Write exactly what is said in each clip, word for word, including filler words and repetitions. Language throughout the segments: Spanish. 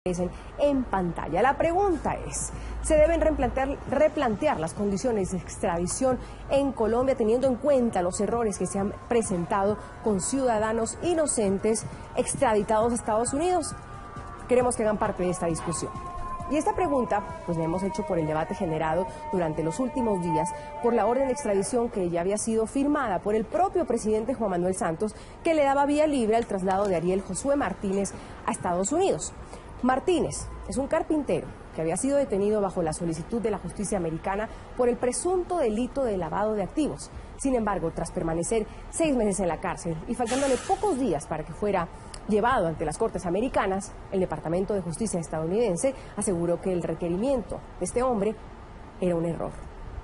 En pantalla. La pregunta es, ¿se deben replantear, replantear las condiciones de extradición en Colombia teniendo en cuenta los errores que se han presentado con ciudadanos inocentes extraditados a Estados Unidos? Queremos que hagan parte de esta discusión. Y esta pregunta, pues la hemos hecho por el debate generado durante los últimos días por la orden de extradición que ya había sido firmada por el propio presidente Juan Manuel Santos, que le daba vía libre al traslado de Ariel Josué Martínez a Estados Unidos. Martínez es un carpintero que había sido detenido bajo la solicitud de la justicia americana por el presunto delito de lavado de activos. Sin embargo, tras permanecer seis meses en la cárcel y faltándole pocos días para que fuera llevado ante las Cortes Americanas, el Departamento de Justicia estadounidense aseguró que el requerimiento de este hombre era un error.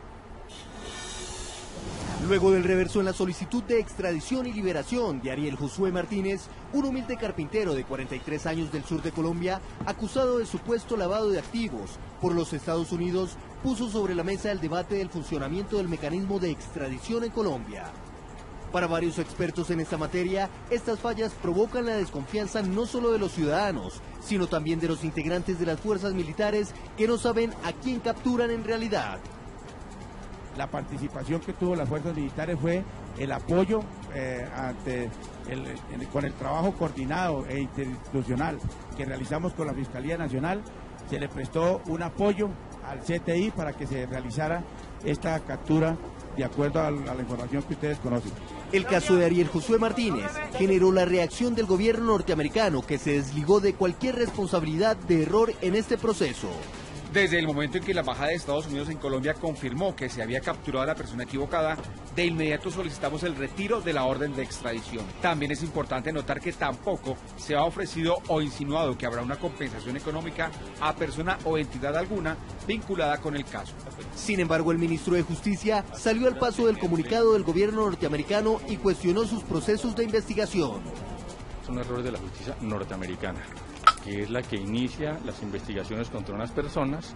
Luego del reverso en la solicitud de extradición y liberación de Ariel Josué Martínez, un humilde carpintero de cuarenta y tres años del sur de Colombia, acusado de supuesto lavado de activos por los Estados Unidos, puso sobre la mesa el debate del funcionamiento del mecanismo de extradición en Colombia. Para varios expertos en esta materia, estas fallas provocan la desconfianza no solo de los ciudadanos, sino también de los integrantes de las fuerzas militares que no saben a quién capturan en realidad. La participación que tuvo las fuerzas militares fue el apoyo eh, ante el, el, con el trabajo coordinado e interinstitucional que realizamos con la Fiscalía Nacional. Se le prestó un apoyo al C T I para que se realizara esta captura de acuerdo a la, a la información que ustedes conocen. El caso de Ariel Josué Martínez generó la reacción del gobierno norteamericano, que se desligó de cualquier responsabilidad de error en este proceso. Desde el momento en que la Embajada de Estados Unidos en Colombia confirmó que se había capturado a la persona equivocada, de inmediato solicitamos el retiro de la orden de extradición. También es importante notar que tampoco se ha ofrecido o insinuado que habrá una compensación económica a persona o entidad alguna vinculada con el caso. Sin embargo, el ministro de Justicia salió al paso del comunicado del gobierno norteamericano y cuestionó sus procesos de investigación. Son errores de la justicia norteamericana, que es la que inicia las investigaciones contra unas personas.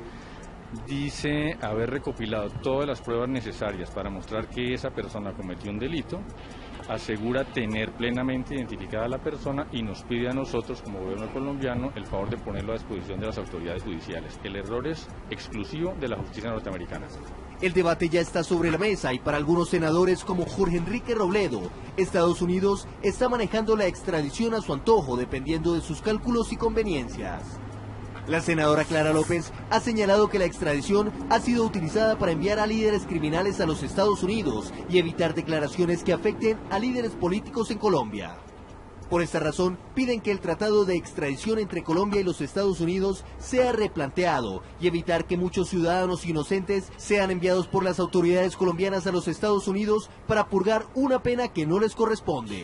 Dice haber recopilado todas las pruebas necesarias para mostrar que esa persona cometió un delito, asegura tener plenamente identificada a la persona y nos pide a nosotros, como gobierno colombiano, el favor de ponerlo a disposición de las autoridades judiciales. El error es exclusivo de la justicia norteamericana. El debate ya está sobre la mesa y para algunos senadores como Jorge Enrique Robledo, Estados Unidos está manejando la extradición a su antojo dependiendo de sus cálculos y conveniencias. La senadora Clara López ha señalado que la extradición ha sido utilizada para enviar a líderes criminales a los Estados Unidos y evitar declaraciones que afecten a líderes políticos en Colombia. Por esta razón, piden que el tratado de extradición entre Colombia y los Estados Unidos sea replanteado y evitar que muchos ciudadanos inocentes sean enviados por las autoridades colombianas a los Estados Unidos para purgar una pena que no les corresponde.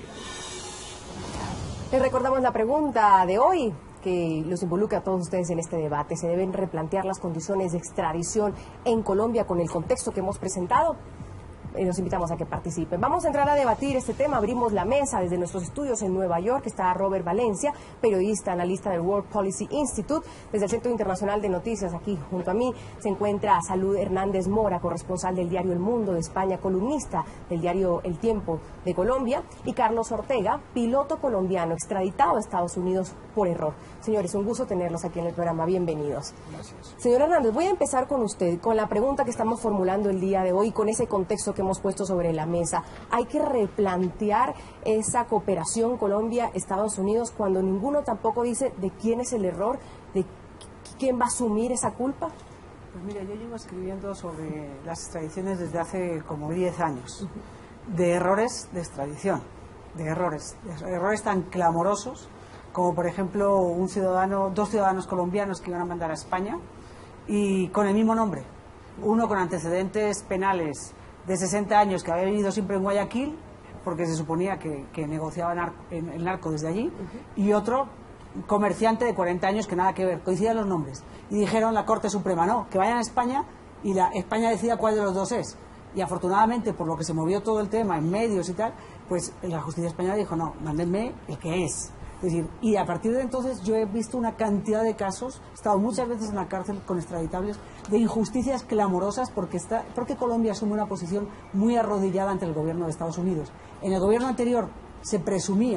Les recordamos la pregunta de hoy, que los involucra a todos ustedes en este debate. ¿Se deben replantear las condiciones de extradición en Colombia con el contexto que hemos presentado? Los invitamos a que participen. Vamos a entrar a debatir este tema. Abrimos la mesa desde nuestros estudios en Nueva York. Está Robert Valencia, periodista, analista del World Policy Institute. Desde el Centro Internacional de Noticias, aquí junto a mí, se encuentra Salud Hernández Mora, corresponsal del diario El Mundo de España, columnista del diario El Tiempo de Colombia, y Carlos Ortega, piloto colombiano extraditado a Estados Unidos por error. Señores, un gusto tenerlos aquí en el programa. Bienvenidos. Gracias. Señor Hernández, voy a empezar con usted, con la pregunta que estamos formulando el día de hoy, con ese contexto que hemos puesto sobre la mesa. ¿Hay que replantear esa cooperación Colombia-Estados Unidos cuando ninguno tampoco dice de quién es el error, de quién va a asumir esa culpa? Pues mira, yo llevo escribiendo sobre las extradiciones desde hace como diez años, uh-huh. de errores de extradición, de errores, de errores tan clamorosos como por ejemplo un ciudadano, dos ciudadanos colombianos que iban a mandar a España y con el mismo nombre, uno con antecedentes penales de sesenta años que había vivido siempre en Guayaquil porque se suponía que, que negociaba narco, en, el narco desde allí, uh-huh. y otro comerciante de cuarenta años que nada que ver, coinciden los nombres y dijeron la Corte Suprema no, que vayan a España y la España decida cuál de los dos es, y afortunadamente por lo que se movió todo el tema en medios y tal, pues la justicia española dijo no, mándenme el que es. Es decir, y a partir de entonces yo he visto una cantidad de casos, he estado muchas veces en la cárcel con extraditables, de injusticias clamorosas porque, está, porque Colombia asume una posición muy arrodillada ante el gobierno de Estados Unidos. En el gobierno anterior se presumía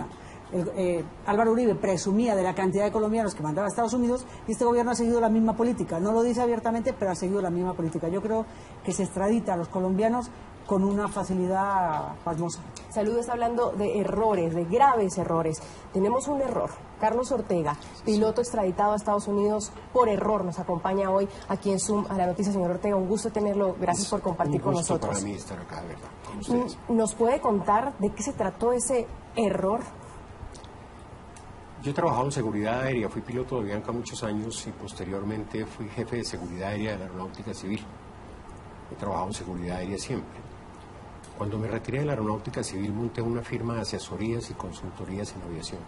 El, eh, Álvaro Uribe presumía de la cantidad de colombianos que mandaba a Estados Unidos y este gobierno ha seguido la misma política. No lo dice abiertamente, pero ha seguido la misma política. Yo creo que se extradita a los colombianos con una facilidad pasmosa. Salud está hablando de errores, de graves errores. Tenemos un error. Carlos Ortega, piloto extraditado a Estados Unidos por error, nos acompaña hoy aquí en Zoom a la noticia. Señor Ortega, un gusto tenerlo. Gracias es por compartir con nosotros. Para mí estar acá, ¿verdad? Con ustedes. ¿Nos puede contar de qué se trató ese error? Yo he trabajado en seguridad aérea, fui piloto de Avianca muchos años y posteriormente fui jefe de seguridad aérea de la Aeronáutica Civil. He trabajado en seguridad aérea siempre. Cuando me retiré de la Aeronáutica Civil monté una firma de asesorías y consultorías en aviación.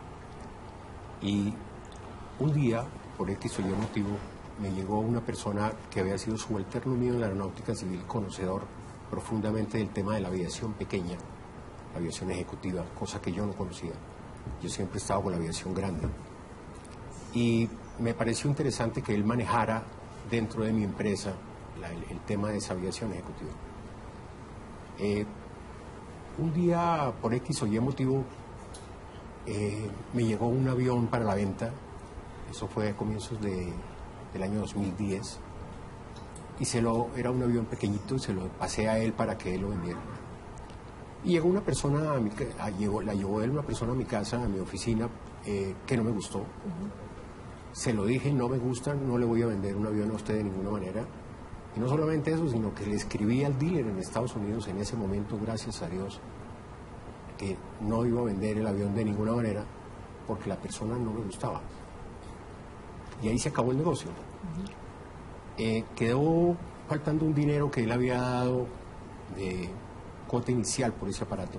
Y un día, por X o Y motivo, me llegó una persona que había sido subalterno mío en la Aeronáutica Civil, conocedor profundamente del tema de la aviación pequeña, la aviación ejecutiva, cosa que yo no conocía. Yo siempre he estado con la aviación grande. Y me pareció interesante que él manejara dentro de mi empresa la, el, el tema de esa aviación ejecutiva. Eh, un día, por X o Y motivo, eh, me llegó un avión para la venta. Eso fue a comienzos de, del año dos mil diez. Y se lo, era un avión pequeñito y se lo pasé a él para que él lo vendiera. Y llegó una persona, a mi, a, llegó, la llevó él una persona a mi casa, a mi oficina, eh, que no me gustó. Uh-huh. Se lo dije, no me gusta, no le voy a vender un avión a usted de ninguna manera. Y no solamente eso, sino que le escribí al dealer en Estados Unidos en ese momento, gracias a Dios, que no iba a vender el avión de ninguna manera porque la persona no me gustaba. Y ahí se acabó el negocio. Uh-huh. eh, quedó faltando un dinero que él había dado de cuota inicial por ese aparato.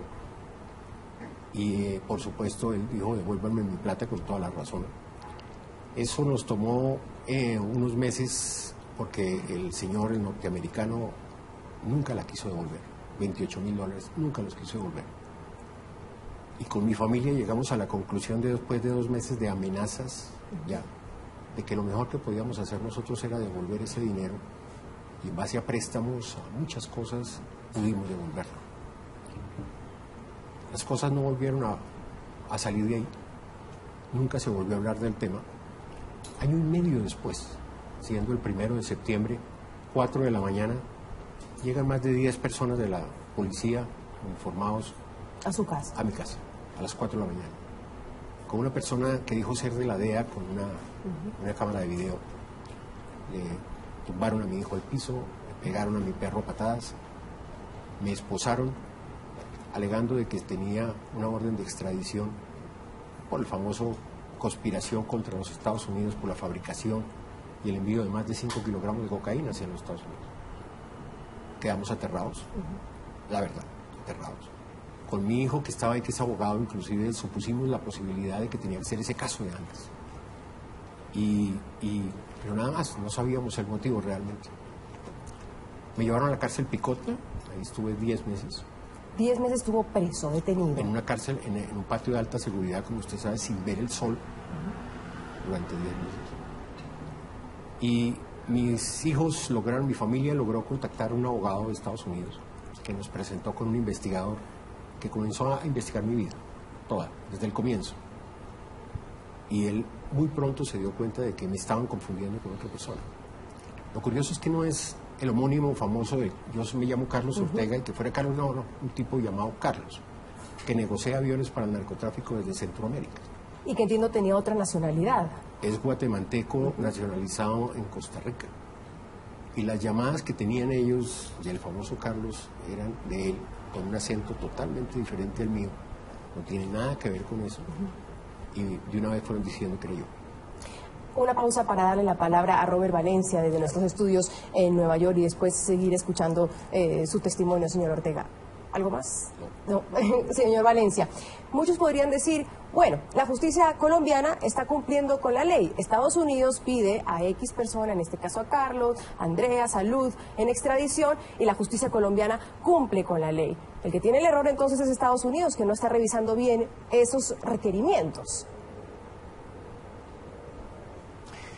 Y eh, por supuesto él dijo, devuélvanme mi plata con toda la razón. Eso nos tomó eh, unos meses porque el señor, el norteamericano, nunca la quiso devolver. veintiocho mil dólares, nunca los quiso devolver. Y con mi familia llegamos a la conclusión de después de dos meses de amenazas ya, de que lo mejor que podíamos hacer nosotros era devolver ese dinero y en base a préstamos, a muchas cosas, pudimos devolverlo. Las cosas no volvieron a, a salir de ahí, nunca se volvió a hablar del tema. Año y medio después, siendo el primero de septiembre, cuatro de la mañana, llegan más de diez personas de la policía informados a su casa, a mi casa, a las cuatro de la mañana, con una persona que dijo ser de la D E A con una, uh-huh. una cámara de video. Le tumbaron a mi hijo al piso, le pegaron a mi perro patadas, me esposaron alegando de que tenía una orden de extradición por el famoso conspiración contra los Estados Unidos por la fabricación y el envío de más de cinco kilogramos de cocaína hacia los Estados Unidos. Quedamos aterrados, uh-huh. la verdad, aterrados. Con mi hijo que estaba ahí, que es abogado, inclusive supusimos la posibilidad de que tenía que ser ese caso de antes. Y, y, pero nada más, no sabíamos el motivo realmente. Me llevaron a la cárcel Picota, ahí estuve diez meses. Diez meses estuvo preso, detenido. En una cárcel, en, en un patio de alta seguridad, como usted sabe, sin ver el sol, uh-huh. durante diez meses. Y mis hijos lograron, mi familia logró contactar a un abogado de Estados Unidos que nos presentó con un investigador que comenzó a investigar mi vida, toda, desde el comienzo. Y él muy pronto se dio cuenta de que me estaban confundiendo con otra persona. Lo curioso es que no es el homónimo famoso de yo me llamo Carlos Ortega, uh-huh. y que fuera Carlos, no, no, un tipo llamado Carlos, que negocia aviones para el narcotráfico desde Centroamérica. Y que entiendo tenía otra nacionalidad. Es guatemalteco, uh-huh. nacionalizado en Costa Rica. Y las llamadas que tenían ellos del famoso Carlos eran de él, con un acento totalmente diferente al mío. No tiene nada que ver con eso. Uh-huh. Y de una vez fueron diciendo que era yo. Una pausa para darle la palabra a Robert Valencia desde nuestros estudios en Nueva York y después seguir escuchando eh, su testimonio, señor Ortega. ¿Algo más? No. no. Señor Valencia, muchos podrían decir, bueno, la justicia colombiana está cumpliendo con la ley. Estados Unidos pide a X persona, en este caso a Carlos, a Andrea, Salud, en extradición y la justicia colombiana cumple con la ley. El que tiene el error entonces es Estados Unidos, que no está revisando bien esos requerimientos.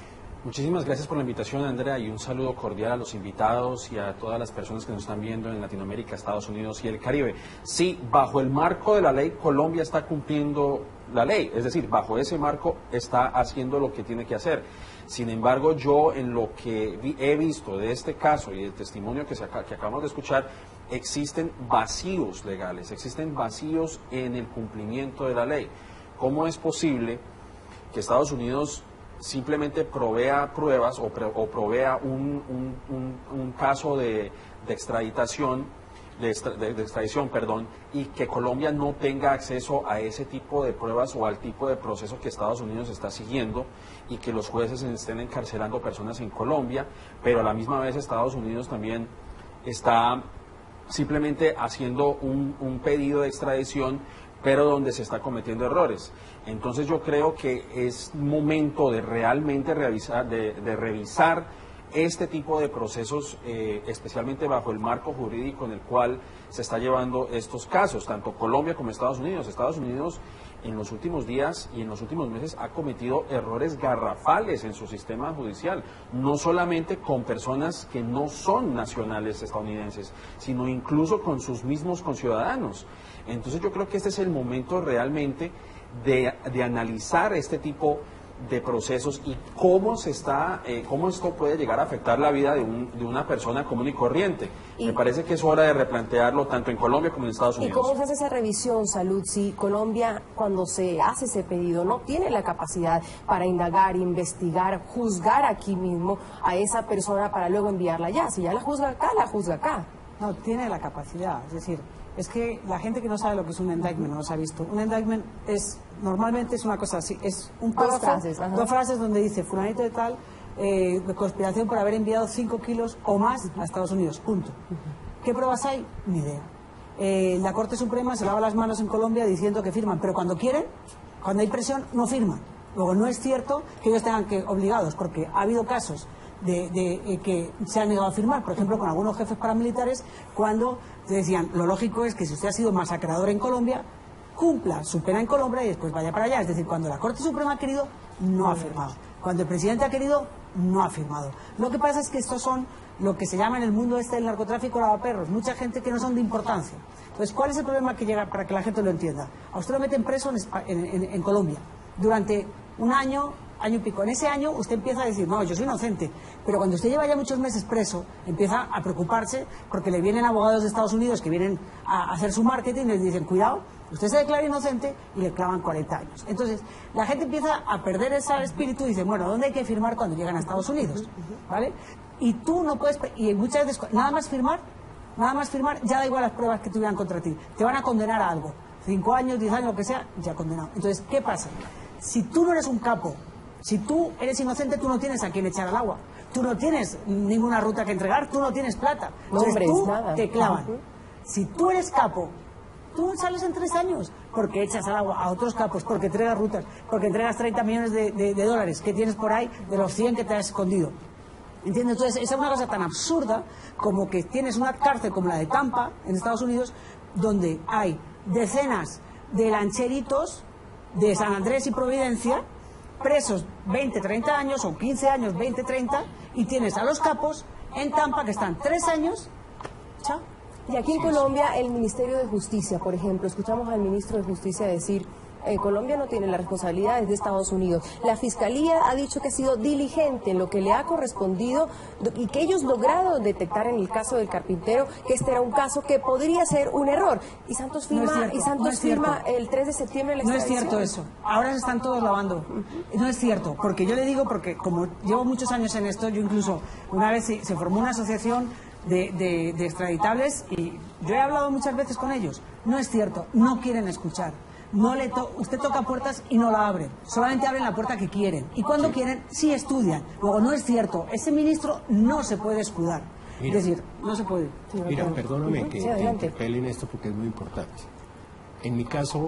Muchísimas gracias por la invitación, Andrea, y un saludo cordial a los invitados y a todas las personas que nos están viendo en Latinoamérica, Estados Unidos y el Caribe. Sí, bajo el marco de la ley, Colombia está cumpliendo la ley, es decir, bajo ese marco está haciendo lo que tiene que hacer. Sin embargo, yo en lo que vi, he visto de este caso y del testimonio que, se, que acabamos de escuchar, existen vacíos legales, existen vacíos en el cumplimiento de la ley. ¿Cómo es posible que Estados Unidos simplemente provea pruebas o, pre, o provea un, un, un, un caso de, de extraditación, de, extra, de, de extradición, perdón, y que Colombia no tenga acceso a ese tipo de pruebas o al tipo de proceso que Estados Unidos está siguiendo y que los jueces estén encarcelando personas en Colombia, pero a la misma vez Estados Unidos también está simplemente haciendo un, un pedido de extradición, pero donde se está cometiendo errores? Entonces yo creo que es momento de realmente revisar, de, de revisar este tipo de procesos, eh, especialmente bajo el marco jurídico en el cual se está llevando estos casos, tanto Colombia como Estados Unidos. Estados Unidos en los últimos días y en los últimos meses ha cometido errores garrafales en su sistema judicial, no solamente con personas que no son nacionales estadounidenses, sino incluso con sus mismos conciudadanos. Entonces yo creo que este es el momento realmente de, de analizar este tipo de procesos y cómo se está, eh, cómo esto puede llegar a afectar la vida de, un, de una persona común y corriente. Y, me parece que es hora de replantearlo tanto en Colombia como en Estados Unidos. ¿Y cómo se hace esa revisión, Salud, si Colombia, cuando se hace ese pedido, no tiene la capacidad para indagar, investigar, juzgar aquí mismo a esa persona para luego enviarla allá? Si ya la juzga acá, la juzga acá. No, tiene la capacidad, es decir, es que la gente que no sabe lo que es un indictment no los ha visto. Un indictment es, normalmente es una cosa así, es un párrafo, dos frases, dos frases donde dice, fulanito de tal, eh, de conspiración por haber enviado cinco kilos o más a Estados Unidos, punto. ¿Qué pruebas hay? Ni idea. Eh, la Corte Suprema se lava las manos en Colombia diciendo que firman, pero cuando quieren, cuando hay presión, no firman. Luego, no es cierto que ellos tengan que obligados, porque ha habido casos de, de eh, que se han negado a firmar, por ejemplo, con algunos jefes paramilitares, cuando te decían, lo lógico es que si usted ha sido masacrador en Colombia, cumpla su pena en Colombia y después vaya para allá. Es decir, cuando la Corte Suprema ha querido, no ha firmado. Cuando el presidente ha querido, no ha firmado. Lo que pasa es que estos son lo que se llama en el mundo este del narcotráfico lavaperros, mucha gente que no son de importancia. Entonces, ¿cuál es el problema que llega para que la gente lo entienda? A usted lo meten preso en, en, en, en Colombia durante un año, año y pico. En ese año usted empieza a decir, no, yo soy inocente, pero cuando usted lleva ya muchos meses preso, empieza a preocuparse porque le vienen abogados de Estados Unidos que vienen a hacer su marketing y les dicen, cuidado, usted se declara inocente y le clavan cuarenta años. Entonces, la gente empieza a perder ese espíritu y dice, bueno, ¿dónde hay que firmar cuando llegan a Estados Unidos? ¿Vale? Y tú no puedes, y muchas veces, nada más firmar, nada más firmar, ya da igual las pruebas que tuvieran contra ti. Te van a condenar a algo. Cinco años, diez años, lo que sea, ya condenado. Entonces, ¿qué pasa? Si tú no eres un capo, si tú eres inocente, tú no tienes a quién echar al agua. Tú no tienes ninguna ruta que entregar, tú no tienes plata. Entonces, Nombres, tú nada. te clavan. Si tú eres capo, tú sales en tres años porque echas al agua a otros capos, porque entregas rutas, porque entregas treinta millones de, de, de dólares que tienes por ahí de los cien que te has escondido. ¿Entiendes? Entonces, esa es una cosa tan absurda como que tienes una cárcel como la de Tampa, en Estados Unidos, donde hay decenas de lancheritos de San Andrés y Providencia, presos veinte, treinta años, o quince años, veinte, treinta, y tienes a los capos en Tampa que están tres años, chao. Y aquí en Colombia, el Ministerio de Justicia, por ejemplo, escuchamos al ministro de Justicia decir, eh, Colombia no tiene las responsabilidades de Estados Unidos. La Fiscalía ha dicho que ha sido diligente en lo que le ha correspondido y que ellos lograron detectar en el caso del carpintero que este era un caso que podría ser un error. Y Santos firma, No es cierto, y Santos no es firma cierto. el tres de septiembre la No es extradición. cierto eso. Ahora se están todos lavando. No es cierto, porque yo le digo, porque como llevo muchos años en esto, yo incluso una vez se, se formó una asociación de, de, de extraditables y yo he hablado muchas veces con ellos. No es cierto, no quieren escuchar. No le to usted toca puertas y no la abren, solamente abren la puerta que quieren. Y cuando sí. quieren, sí estudian. Luego, no es cierto, ese ministro no se puede escudar. Mira, es decir, no se puede. Mira, perdóname que sí, te interpele en esto porque es muy importante. En mi caso,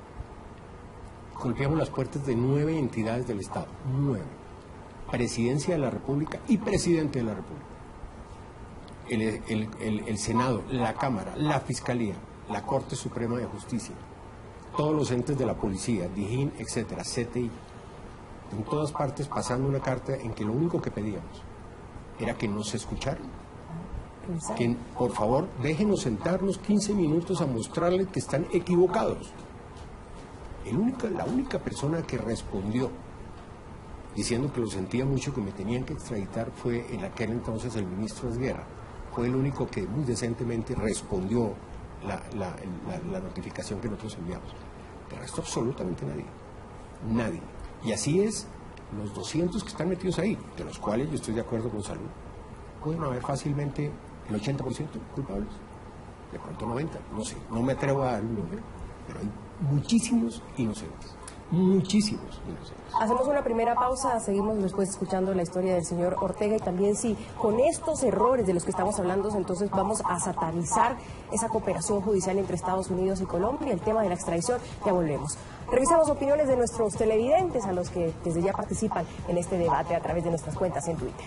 golpeamos las puertas de nueve entidades del Estado, nueve. Presidencia de la República y Presidente de la República. El, el, el, el Senado, la Cámara, la Fiscalía, la Corte Suprema de Justicia, todos los entes de la policía, DIJÍN, etcétera, C T I. en todas partes pasando una carta en que lo único que pedíamos era que nos escucharan. Que por favor déjenos sentarnos quince minutos a mostrarles que están equivocados. El única, la única persona que respondió diciendo que lo sentía mucho, que me tenían que extraditar, fue en aquel entonces el ministro de Guerra. Fue el único que muy decentemente respondió la, la, la, la notificación que nosotros enviamos. De resto, absolutamente nadie. Nadie. Y así es, los doscientos que están metidos ahí, de los cuales yo estoy de acuerdo con Salud, pueden haber fácilmente el ochenta por ciento culpables. De pronto noventa, no sé, no me atrevo a dar un número, pero hay muchísimos inocentes. Muchísimos inocentes. Hacemos una primera pausa, seguimos después escuchando la historia del señor Ortega y también si con estos errores de los que estamos hablando, entonces vamos a satanizar esa cooperación judicial entre Estados Unidos y Colombia, el tema de la extradición, ya volvemos. Revisamos opiniones de nuestros televidentes a los que desde ya participan en este debate a través de nuestras cuentas en Twitter.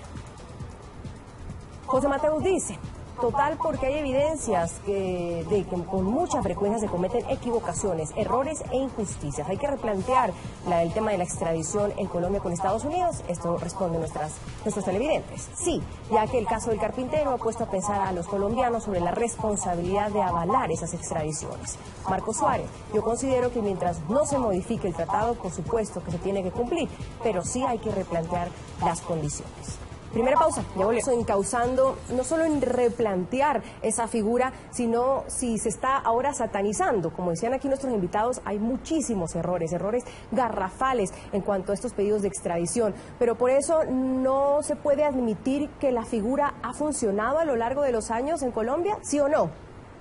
José Mateus dice: total, porque hay evidencias que, de que con mucha frecuencia se cometen equivocaciones, errores e injusticias. Hay que replantear la, el tema de la extradición en Colombia con Estados Unidos. Esto responde nuestras, nuestros televidentes. Sí, ya que el caso del carpintero ha puesto a pensar a los colombianos sobre la responsabilidad de avalar esas extradiciones. Marco Suárez: yo considero que mientras no se modifique el tratado, por supuesto que se tiene que cumplir, pero sí hay que replantear las condiciones. Primera pausa, ya volvemos. Encauzando no solo en replantear esa figura, sino si se está ahora satanizando. Como decían aquí nuestros invitados, hay muchísimos errores, errores garrafales en cuanto a estos pedidos de extradición. Pero por eso no se puede admitir que la figura ha funcionado a lo largo de los años en Colombia, ¿sí o no?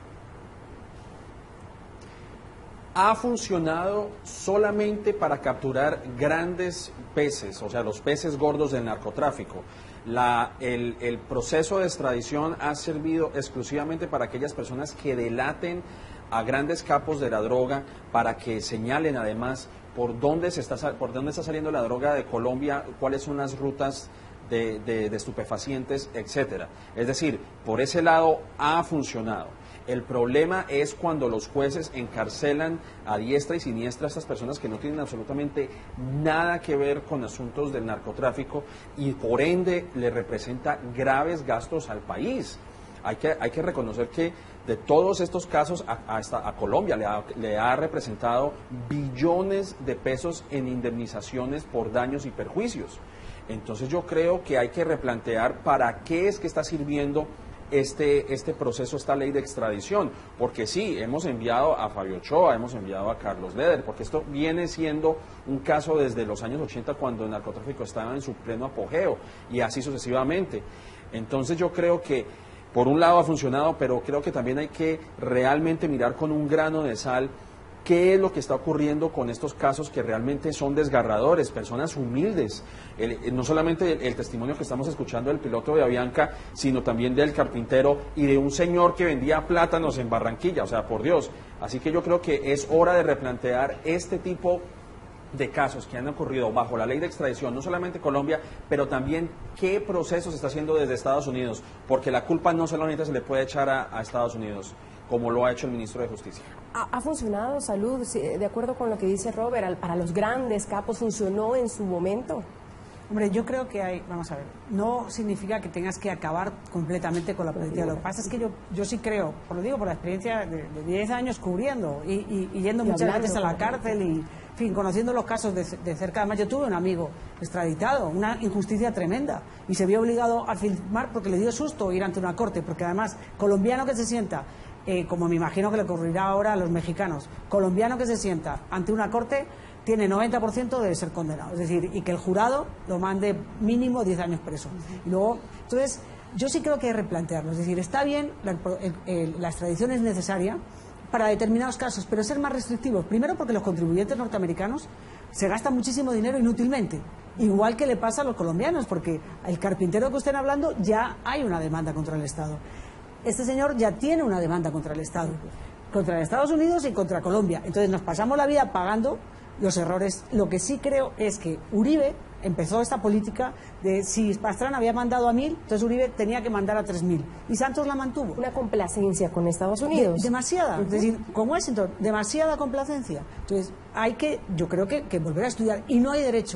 Ha funcionado solamente para capturar grandes peces, o sea, los peces gordos del narcotráfico. La, el, el proceso de extradición ha servido exclusivamente para aquellas personas que delaten a grandes capos de la droga, para que señalen además por dónde, se está, por dónde está saliendo la droga de Colombia, cuáles son las rutas de, de, de estupefacientes, etcétera. Es decir, por ese lado ha funcionado. El problema es cuando los jueces encarcelan a diestra y siniestra a estas personas que no tienen absolutamente nada que ver con asuntos del narcotráfico y por ende le representa graves gastos al país. Hay que, hay que reconocer que de todos estos casos a, a, a Colombia le ha, le ha representado billones de pesos en indemnizaciones por daños y perjuicios. Entonces yo creo que hay que replantear para qué es que está sirviendo Este, este proceso, esta ley de extradición, porque sí, hemos enviado a Fabio Ochoa, hemos enviado a Carlos Leder, porque esto viene siendo un caso desde los años ochenta, cuando el narcotráfico estaba en su pleno apogeo, y así sucesivamente. Entonces yo creo que por un lado ha funcionado, pero creo que también hay que realmente mirar con un grano de sal qué es lo que está ocurriendo con estos casos que realmente son desgarradores, personas humildes. El, no solamente el, el testimonio que estamos escuchando del piloto de Avianca, sino también del carpintero y de un señor que vendía plátanos en Barranquilla, o sea, por Dios. Así que yo creo que es hora de replantear este tipo de casos que han ocurrido bajo la ley de extradición, no solamente Colombia, pero también qué proceso se está haciendo desde Estados Unidos, porque la culpa no solamente se le puede echar a, a Estados Unidos, como lo ha hecho el ministro de Justicia. ¿Ha, ha funcionado, Salud, de acuerdo con lo que dice Robert, para los grandes capos funcionó en su momento? Hombre, yo creo que hay, vamos a ver, no significa que tengas que acabar completamente con la policía. Lo que pasa es que yo, yo sí creo, por lo digo por la experiencia de, de diez años cubriendo y, y, y yendo y muchas veces a la cárcel y, en fin, conociendo los casos de, de cerca. Además, yo tuve un amigo extraditado, una injusticia tremenda, y se vio obligado a firmar porque le dio susto ir ante una corte, porque además, colombiano que se sienta, eh, como me imagino que le ocurrirá ahora a los mexicanos, colombiano que se sienta ante una corte, tiene noventa por ciento de ser condenado, es decir, y que el jurado lo mande mínimo diez años preso. Y luego, entonces, yo sí creo que hay que replantearlo, es decir, está bien, la, el, el, la extradición es necesaria para determinados casos, pero ser más restrictivos, primero porque los contribuyentes norteamericanos se gastan muchísimo dinero inútilmente, igual que le pasa a los colombianos, porque el carpintero que estén hablando ya hay una demanda contra el Estado. Este señor ya tiene una demanda contra el Estado, contra Estados Unidos y contra Colombia, entonces nos pasamos la vida pagando los errores. Lo que sí creo es que Uribe empezó esta política de si Pastrana había mandado a mil, entonces Uribe tenía que mandar a tres mil. Y Santos la mantuvo. Una complacencia con Estados Unidos. De, demasiada. Uh-huh. Es decir, con Washington, demasiada complacencia. Entonces, hay que, yo creo que, que volver a estudiar. Y no hay derecho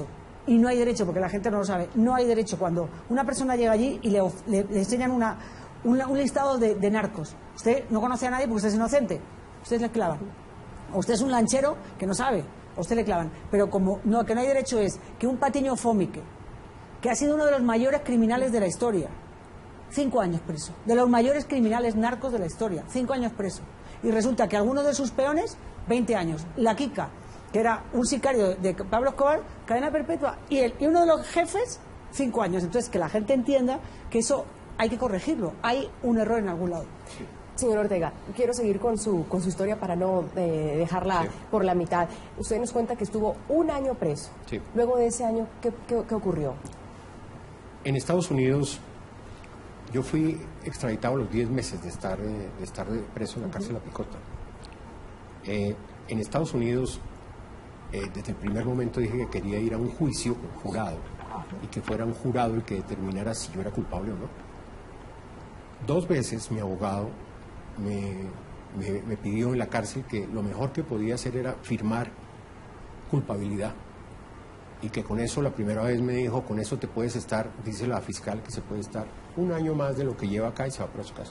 Y no hay derecho, porque la gente no lo sabe, no hay derecho cuando una persona llega allí y le, le, le enseñan una, una, un listado de, de narcos. Usted no conoce a nadie porque usted es inocente, usted le clavan. O usted es un lanchero que no sabe, a usted le clavan. Pero como no, que no hay derecho es que un Patiño Fómique, que ha sido uno de los mayores criminales de la historia, cinco años preso, de los mayores criminales narcos de la historia, cinco años preso. Y resulta que algunos de sus peones, veinte años. La Kika, que era un sicario de Pablo Escobar, cadena perpetua, y, el, y uno de los jefes, cinco años. Entonces, que la gente entienda que eso hay que corregirlo, hay un error en algún lado. Sí. Señor Ortega, quiero seguir con su, con su historia para no eh, dejarla sí. por la mitad. Usted nos cuenta que estuvo un año preso. Sí. Luego de ese año, ¿qué, qué, qué ocurrió? En Estados Unidos, yo fui extraditado a los diez meses de estar, eh, de estar preso en la cárcel uh-huh. La Picota. Eh, en Estados Unidos, Eh, desde el primer momento dije que quería ir a un juicio con jurado y que fuera un jurado el que determinara si yo era culpable o no. Dos veces mi abogado me, me, me pidió en la cárcel que lo mejor que podía hacer era firmar culpabilidad y que con eso, la primera vez me dijo, con eso te puedes estar, dice la fiscal, que se puede estar un año más de lo que lleva acá y se va para su casa.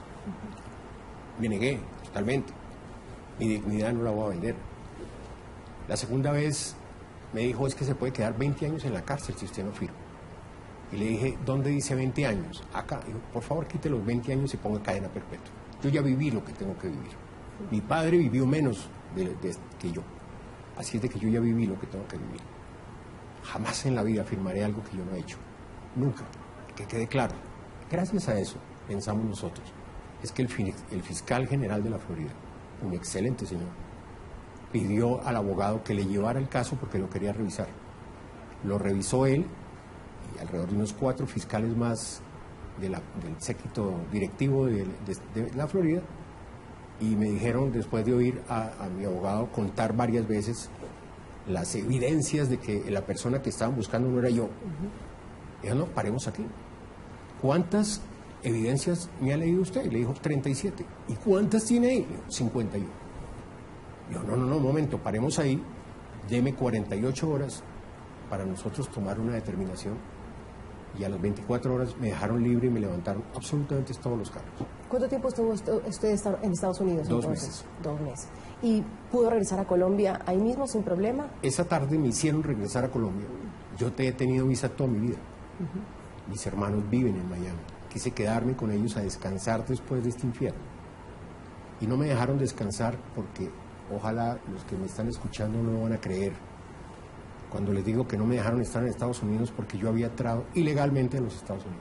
Me negué totalmente, mi dignidad no la voy a vender. La segunda vez me dijo, es que se puede quedar veinte años en la cárcel si usted no firma. Y le dije, ¿dónde dice veinte años? Acá. Dijo, por favor, quite los veinte años y ponga cadena perpetua. Yo ya viví lo que tengo que vivir. Mi padre vivió menos de, de, que yo. Así es de que yo ya viví lo que tengo que vivir. Jamás en la vida firmaré algo que yo no he hecho. Nunca. Que quede claro. Gracias a eso, pensamos nosotros, es que el, el fiscal general de la Florida, un excelente señor, pidió al abogado que le llevara el caso porque lo quería revisar. Lo revisó él y alrededor de unos cuatro fiscales más de la, del séquito directivo de, de, de la Florida, y me dijeron, después de oír a, a mi abogado contar varias veces las evidencias de que la persona que estaban buscando no era yo, uh-huh. dijo, no, paremos aquí. ¿Cuántas evidencias me ha leído usted? Y le dijo, treinta y siete. ¿Y cuántas tiene ahí? cincuenta y uno. Yo, no, no, no, un momento, paremos ahí, deme cuarenta y ocho horas para nosotros tomar una determinación, y a las veinticuatro horas me dejaron libre y me levantaron absolutamente todos los cargos. ¿Cuánto tiempo estuvo usted en Estados Unidos? Dos entonces? meses. Dos meses. ¿Y pudo regresar a Colombia ahí mismo sin problema? Esa tarde me hicieron regresar a Colombia. Yo te he tenido visa toda mi vida. Uh-huh. Mis hermanos viven en Miami. Quise quedarme con ellos a descansar después de este infierno. Y no me dejaron descansar porque, ojalá los que me están escuchando no me van a creer cuando les digo que no me dejaron estar en Estados Unidos porque yo había entrado ilegalmente en los Estados Unidos.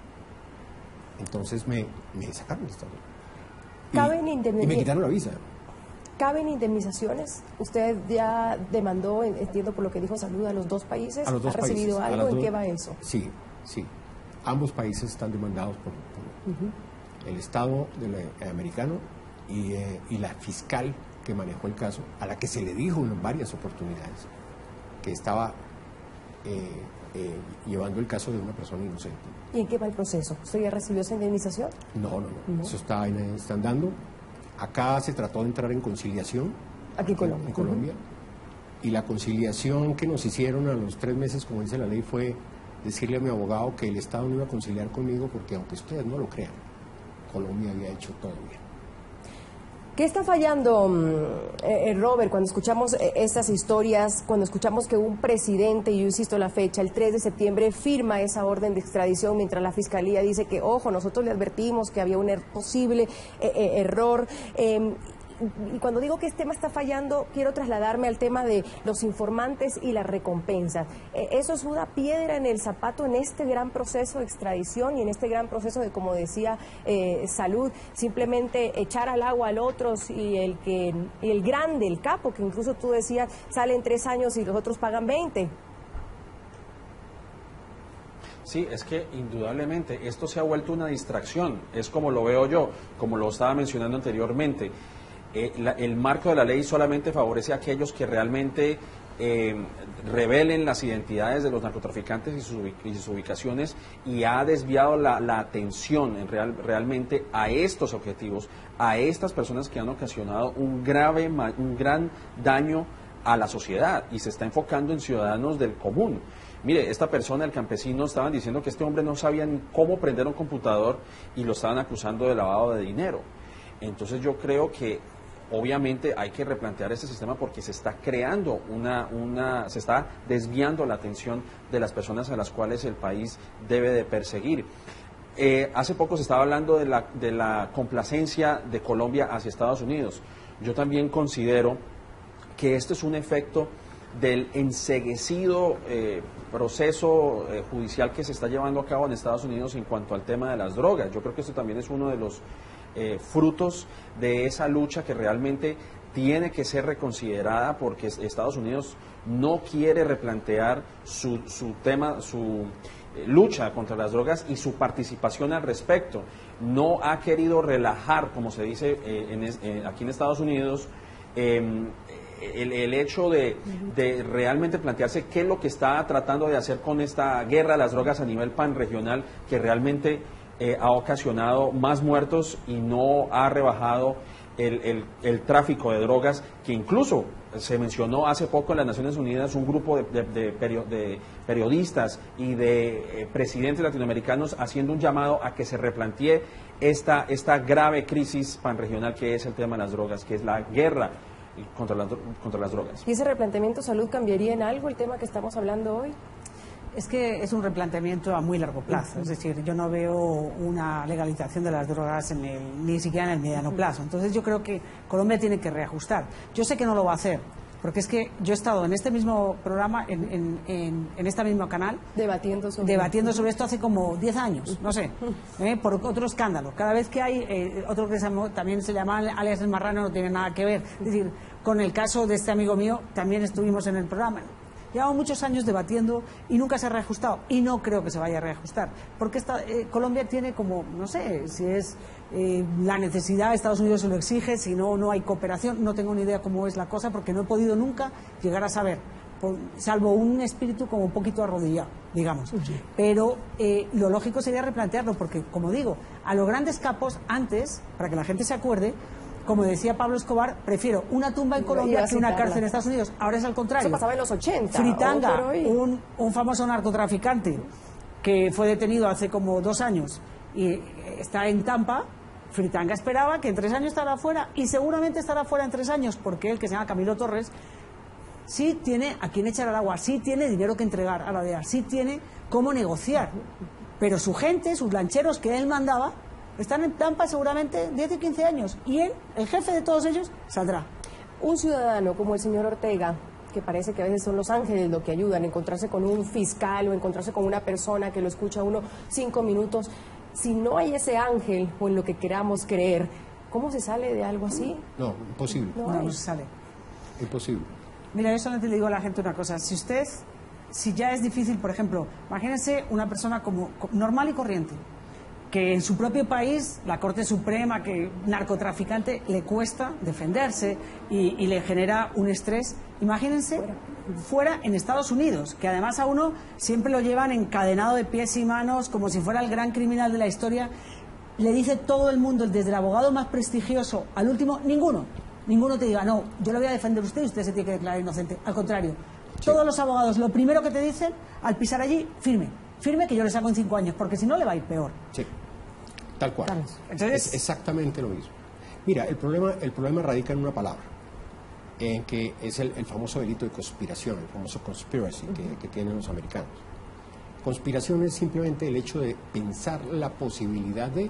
Entonces me, me sacaron de Estados Unidos. ¿Caben y, indemnizaciones? y me quitaron la visa. ¿Caben indemnizaciones? Usted ya demandó, entiendo por lo que dijo Salud, a los dos países. A los dos ¿Ha recibido países, algo? ¿En dos, qué va eso? Sí, sí. Ambos países están demandados por, por uh-huh. el Estado de la, americano y, eh, y la fiscal que manejó el caso, a la que se le dijo en varias oportunidades que estaba eh, eh, llevando el caso de una persona inocente. ¿Y en qué va el proceso? ¿Usted ya recibió esa indemnización? No, no, no. ¿No? Eso está, está andando. Acá se trató de entrar en conciliación. Aquí en Colombia. En Colombia. Uh-huh. Y la conciliación que nos hicieron a los tres meses, como dice la ley, fue decirle a mi abogado que el Estado no iba a conciliar conmigo porque, aunque ustedes no lo crean, Colombia había hecho todo bien. ¿Qué está fallando, eh, Robert, cuando escuchamos eh, estas historias, cuando escuchamos que un presidente, y yo insisto la fecha, el tres de septiembre, firma esa orden de extradición, mientras la Fiscalía dice que, ojo, nosotros le advertimos que había un er- posible eh, eh, error? Eh, y cuando digo que este tema está fallando, quiero trasladarme al tema de los informantes y las recompensas. Eh, ¿Eso es una piedra en el zapato en este gran proceso de extradición y en este gran proceso de, como decía eh, Salud, simplemente echar al agua al otro y el que el grande, el capo, que incluso tú decías, sale en tres años y los otros pagan veinte? Sí, es que indudablemente esto se ha vuelto una distracción, es como lo veo yo, como lo estaba mencionando anteriormente. Eh, la, el marco de la ley solamente favorece a aquellos que realmente eh, revelen las identidades de los narcotraficantes y sus, y sus ubicaciones, y ha desviado la, la atención en real, realmente a estos objetivos, a estas personas que han ocasionado un grave, un gran daño a la sociedad, y se está enfocando en ciudadanos del común. Mire, esta persona, el campesino, estaban diciendo que este hombre no sabía ni cómo prender un computador y lo estaban acusando de lavado de dinero. Entonces yo creo que obviamente hay que replantear ese sistema porque se está creando una, una, se está desviando la atención de las personas a las cuales el país debe de perseguir. Eh, hace poco se estaba hablando de la, de la complacencia de Colombia hacia Estados Unidos. Yo también considero que esto es un efecto del enceguecido eh, proceso eh, judicial que se está llevando a cabo en Estados Unidos en cuanto al tema de las drogas. Yo creo que esto también es uno de los eh, frutos de esa lucha que realmente tiene que ser reconsiderada porque Estados Unidos no quiere replantear su, su tema, su eh, lucha contra las drogas y su participación al respecto. No ha querido relajar, como se dice eh, en, eh, aquí en Estados Unidos, eh, El, el hecho de, de realmente plantearse qué es lo que está tratando de hacer con esta guerra de las drogas a nivel panregional, que realmente eh, ha ocasionado más muertos y no ha rebajado el, el, el tráfico de drogas, que incluso se mencionó hace poco en las Naciones Unidas un grupo de, de, de, perio, de periodistas y de eh, presidentes latinoamericanos haciendo un llamado a que se replantee esta, esta grave crisis panregional que es el tema de las drogas, que es la guerra Contra, la, contra las drogas. ¿Y ese replanteamiento salud cambiaría en algo el tema que estamos hablando hoy? Es que es un replanteamiento a muy largo plazo, es decir, yo no veo una legalización de las drogas en el, ni siquiera en el mediano plazo. Entonces yo creo que Colombia tiene que reajustar. Yo sé que no lo va a hacer, porque es que yo he estado en este mismo programa, en, en, en, en este mismo canal, debatiendo sobre, debatiendo sobre esto hace como diez años, no sé, ¿eh? por otro escándalo. Cada vez que hay eh, otro que se, también se llama alias el marrano, no tiene nada que ver. Es decir, con el caso de este amigo mío, también estuvimos en el programa. Llevamos muchos años debatiendo y nunca se ha reajustado, y no creo que se vaya a reajustar, porque esta, eh, Colombia tiene como, no sé, si es eh, la necesidad, Estados Unidos se lo exige, si no, no hay cooperación, no tengo ni idea cómo es la cosa, porque no he podido nunca llegar a saber, por, salvo un espíritu como un poquito arrodillado, digamos. Sí. Pero eh, lo lógico sería replantearlo, porque, como digo, a los grandes capos, antes, para que la gente se acuerde, como decía Pablo Escobar, prefiero una tumba en Colombia que una cárcel en Estados Unidos. Ahora es al contrario. Eso pasaba en los ochenta. Fritanga, un, un famoso narcotraficante que fue detenido hace como dos años y está en Tampa. Fritanga esperaba que en tres años estará fuera, y seguramente estará fuera en tres años, porque él, que se llama Camilo Torres, sí tiene a quien echar al agua, sí tiene dinero que entregar a la D E A, sí tiene cómo negociar. Pero su gente, sus lancheros que él mandaba, están en Tampa seguramente diez y quince años, y él, el jefe de todos ellos, saldrá. Un ciudadano como el señor Ortega, que parece que a veces son los ángeles lo que ayudan, encontrarse con un fiscal o encontrarse con una persona que lo escucha a uno cinco minutos, si no hay ese ángel o en lo que queramos creer, ¿cómo se sale de algo así? No, imposible. No, no, no se sale. Imposible. Mira, yo solamente le digo a la gente una cosa, si usted, si ya es difícil, por ejemplo, imagínense una persona como normal y corriente, que en su propio país, la Corte Suprema, que narcotraficante, le cuesta defenderse y, y le genera un estrés. Imagínense fuera. fuera en Estados Unidos, que además a uno siempre lo llevan encadenado de pies y manos, como si fuera el gran criminal de la historia. Le dice todo el mundo, desde el abogado más prestigioso al último, ninguno, ninguno te diga, no, yo lo voy a defender a usted y usted se tiene que declarar inocente. Al contrario, sí. Todos los abogados, lo primero que te dicen, al pisar allí, firme, firme que yo le saco en cinco años, porque si no le va a ir peor. Sí. Tal cual. Entonces, es exactamente lo mismo. Mira, el problema, el problema radica en una palabra, en que es el, el famoso delito de conspiración, el famoso conspiracy que, que tienen los americanos. Conspiración es simplemente el hecho de pensar la posibilidad de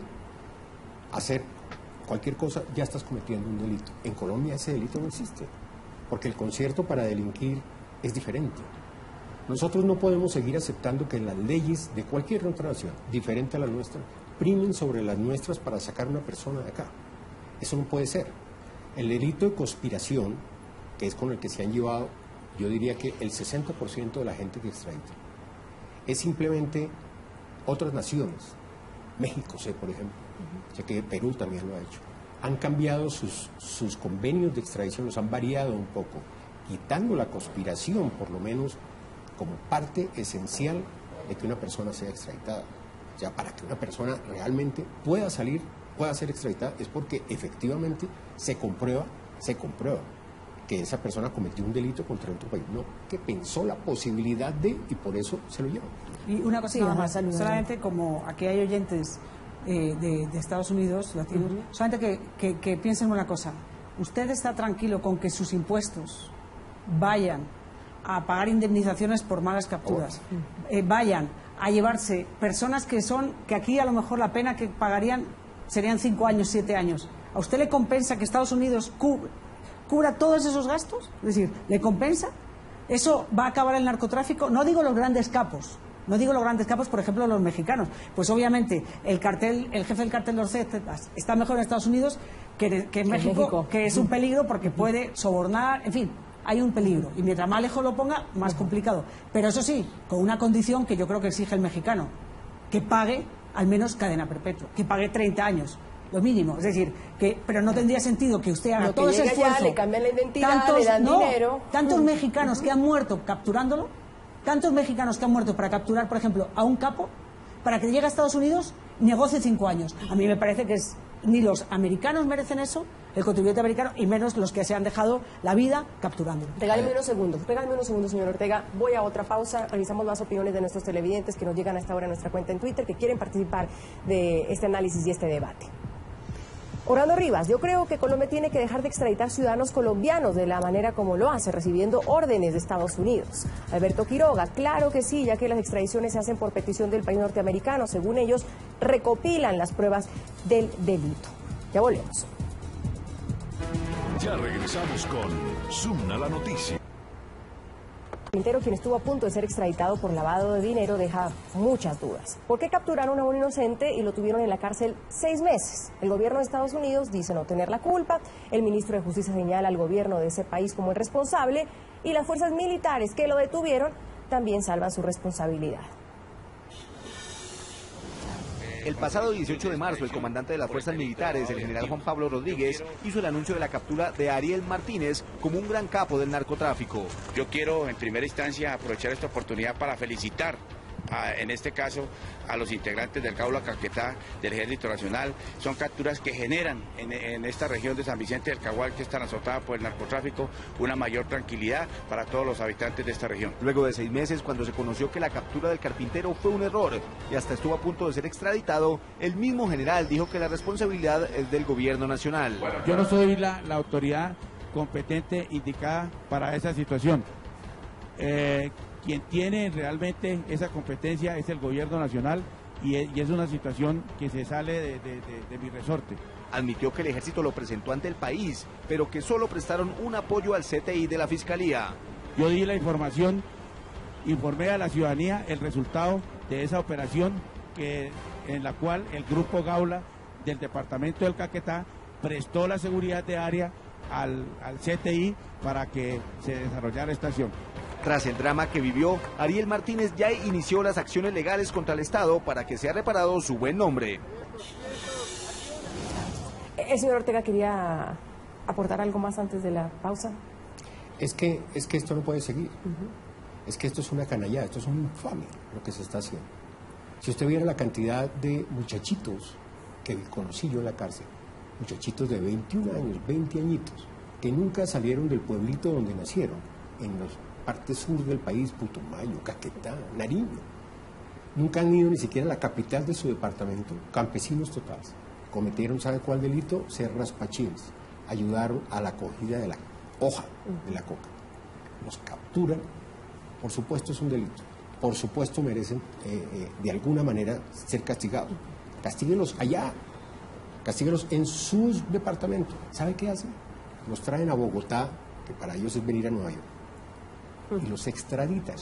hacer cualquier cosa, ya estás cometiendo un delito. En Colombia ese delito no existe, porque el concierto para delinquir es diferente. Nosotros no podemos seguir aceptando que las leyes de cualquier otra nación, diferente a la nuestra, primen sobre las nuestras para sacar a una persona de acá. Eso no puede ser. El delito de conspiración, que es con el que se han llevado, yo diría que el sesenta por ciento de la gente que extradita, es simplemente otras naciones. México, sé, por ejemplo, uh-huh. sé que Perú también lo ha hecho. Han cambiado sus, sus convenios de extradición, los han variado un poco, quitando la conspiración, por lo menos, como parte esencial de que una persona sea extraditada. O sea, para que una persona realmente pueda salir, pueda ser extraditada, es porque efectivamente se comprueba, se comprueba que esa persona cometió un delito contra otro país, no, que pensó la posibilidad de, y por eso se lo llevó. Y una cosa Sí, nada ajá, más, salud. solamente como aquí hay oyentes eh, de, de Estados Unidos, latinos, Uh-huh. solamente que, que, que piensen una cosa, ¿usted está tranquilo con que sus impuestos vayan a pagar indemnizaciones por malas capturas, eh, vayan a llevarse personas que son, que aquí a lo mejor la pena que pagarían serían cinco años, siete años? ¿A usted le compensa que Estados Unidos cub- cubra todos esos gastos? Es decir, ¿le compensa? ¿Eso va a acabar el narcotráfico? No digo los grandes capos, no digo los grandes capos, por ejemplo, los mexicanos. Pues obviamente el cartel, el jefe del cartel de los Zetas está mejor en Estados Unidos que, que en México, México, que es un peligro porque puede sobornar, en fin, hay un peligro. Y mientras más lejos lo ponga, más complicado. Pero eso sí, con una condición que yo creo que exige el mexicano, que pague al menos cadena perpetua, que pague treinta años. Lo mínimo, es decir, que pero no tendría sentido que usted haga No, que todo ese llega ya, esfuerzo. le cambian la identidad, le dan no, dinero. Tantos Mm. mexicanos que han muerto capturándolo, tantos mexicanos que han muerto para capturar, por ejemplo, a un capo, para que llegue a Estados Unidos, negocie cinco años. A mí me parece que es, ni los americanos merecen eso, el contribuyente americano, y menos los que se han dejado la vida capturándolo. Regáleme unos segundos, regáleme unos segundos, señor Ortega. Voy a otra pausa. Revisamos más opiniones de nuestros televidentes que nos llegan a esta hora en nuestra cuenta en Twitter, que quieren participar de este análisis y este debate. Orlando Rivas, yo creo que Colombia tiene que dejar de extraditar ciudadanos colombianos de la manera como lo hace, recibiendo órdenes de Estados Unidos. Alberto Quiroga, claro que sí, ya que las extradiciones se hacen por petición del país norteamericano. Según ellos, recopilan las pruebas del delito. Ya volvemos. Ya regresamos con Zoom a la noticia. Carpintero, quien estuvo a punto de ser extraditado por lavado de dinero, deja muchas dudas. ¿Por qué capturaron a un inocente y lo tuvieron en la cárcel seis meses? El gobierno de Estados Unidos dice no tener la culpa, el ministro de Justicia señala al gobierno de ese país como el responsable y las fuerzas militares que lo detuvieron también salvan su responsabilidad. El pasado dieciocho de marzo, el comandante de las fuerzas militares, el general Juan Pablo Rodríguez, hizo el anuncio de la captura de Ariel Martínez como un gran capo del narcotráfico. Yo quiero en primera instancia aprovechar esta oportunidad para felicitar a, en este caso a los integrantes del Gaula Caquetá del Ejército Nacional. Son capturas que generan en, en esta región de San Vicente del Cagual, que es tan azotada por el narcotráfico, una mayor tranquilidad para todos los habitantes de esta región. Luego de seis meses, cuando se conoció que la captura del carpintero fue un error y hasta estuvo a punto de ser extraditado, el mismo general dijo que la responsabilidad es del gobierno nacional. Yo no soy la, la autoridad competente indicada para esa situación. Eh, quien tiene realmente esa competencia es el gobierno nacional y es, y es una situación que se sale de, de, de, de mi resorte. Admitió que el ejército lo presentó ante el país, pero que solo prestaron un apoyo al C T I de la Fiscalía. Yo di la información, informé a la ciudadanía el resultado de esa operación que, en la cual el grupo Gaula del departamento del Caquetá prestó la seguridad de área al, al C T I para que se desarrollara esta acción. Tras el drama que vivió, Ariel Martínez ya inició las acciones legales contra el Estado para que sea reparado su buen nombre. El señor Ortega quería aportar algo más antes de la pausa. Es que, es que esto no puede seguir. Uh-huh. Es que esto es una canallada, esto es una infamia lo que se está haciendo. Si usted viera la cantidad de muchachitos que conocí yo en la cárcel, muchachitos de veintiún años, veinte añitos, que nunca salieron del pueblito donde nacieron, en las partes sur del país, Putumayo, Caquetá, Nariño. Nunca han ido ni siquiera a la capital de su departamento, campesinos totales. Cometieron, ¿sabe cuál delito? Ser raspachines. Ayudaron a la acogida de la hoja de la coca. Los capturan, por supuesto es un delito, por supuesto merecen eh, eh, de alguna manera ser castigados. Castíguenlos allá, castíguenlos en sus departamentos. ¿Sabe qué hacen? Los traen a Bogotá, que para ellos es venir a Nueva York, y los extraditan.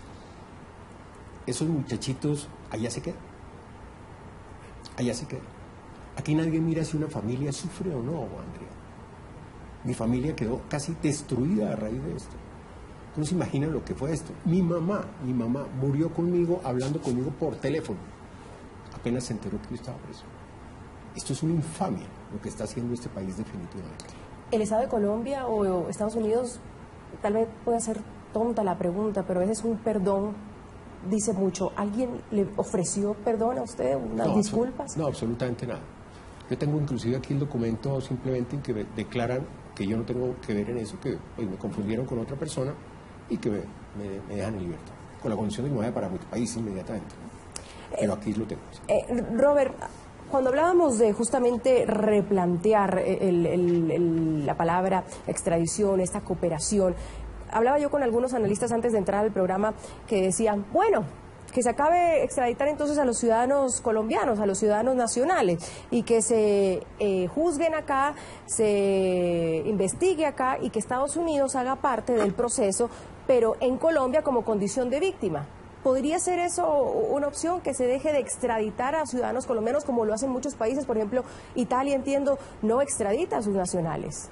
Esos muchachitos allá se quedan. Allá se quedan. Aquí nadie mira si una familia sufre o no, Andrea. Mi familia quedó casi destruida a raíz de esto. ¿Tú no se imaginan lo que fue esto? Mi mamá, mi mamá murió conmigo, hablando conmigo por teléfono. Apenas se enteró que yo estaba preso. Esto es una infamia lo que está haciendo este país definitivamente. ¿El Estado de Colombia o Estados Unidos, tal vez pueda ser tonta la pregunta, pero a veces un perdón dice mucho? ¿Alguien le ofreció perdón a usted, unas no, disculpas? No, absolutamente nada. Yo tengo inclusive aquí el documento simplemente en que declaran que yo no tengo que ver en eso, que pues, me confundieron con otra persona y que me, me, me dejan en libertad, con la condición de que me vaya para mi país inmediatamente, ¿no? Pero aquí lo tengo. ¿Sí? Eh, Robert, cuando hablábamos de justamente replantear el, el, el, la palabra extradición, esta cooperación, hablaba yo con algunos analistas antes de entrar al programa que decían, bueno, que se acabe extraditar entonces a los ciudadanos colombianos, a los ciudadanos nacionales, y que se eh, juzguen acá, se investigue acá y que Estados Unidos haga parte del proceso, pero en Colombia como condición de víctima. ¿Podría ser eso una opción, que se deje de extraditar a ciudadanos colombianos como lo hacen muchos países? Por ejemplo, Italia, entiendo, no extradita a sus nacionales.